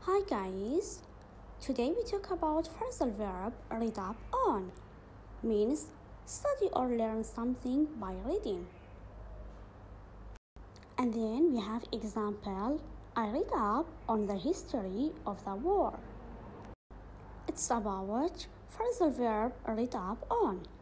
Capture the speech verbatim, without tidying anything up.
Hi guys, today we talk about phrasal verb read up on. Means study or learn something by reading. And then we have example, I read up on the history of the war. It's about phrasal verb read up on.